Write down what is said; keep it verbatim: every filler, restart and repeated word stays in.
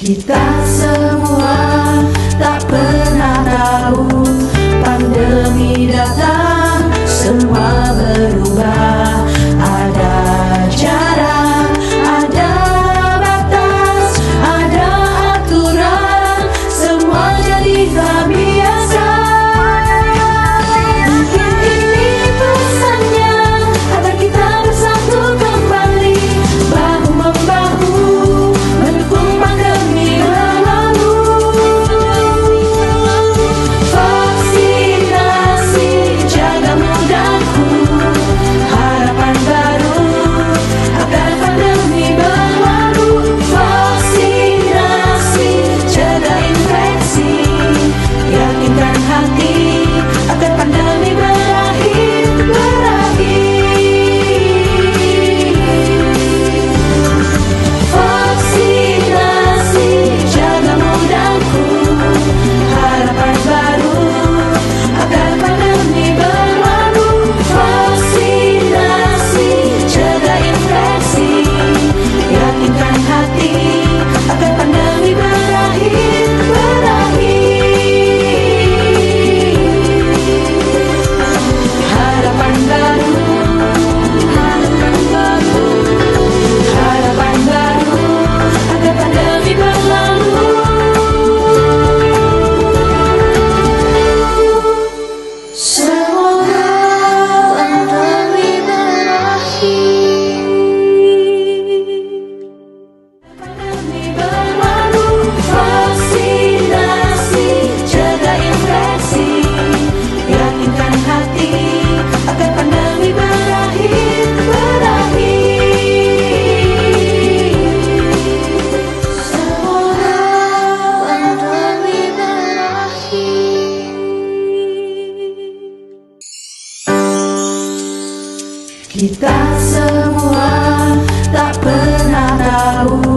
Kita semua tak pernah tahu, pandemi datang, semua berubah. Ada jarak, ada batas, ada aturan, semua jadi tak biasa. Mungkin ini pesannya, agar kita bersatu kembali, bahu-membahu, mendukung pandemi berlalu. Vaksinasi jaga mudahku, harapan baru agar pandemi berlalu. Vaksinasi jaga infeksi, yakinkan hati agar pandemi berakhir, berakhir. Vaksinasi jaga mudahku, harapan baru agar pandemi berlalu. Vaksinasi jaga infeksi, yakinkan hati agar pandemi berakhir, berakhir. Harapan baru, harapan baru, harapan baru agar pandemi berlalu. Semoga pandemi berakhir. Pandemi berlalu. Vaksinasi jaga infeksi, yakinkan hati agar pandemi berakhir, berakhir. Semoga pandemi berakhir. Kita semua tak pernah tahu,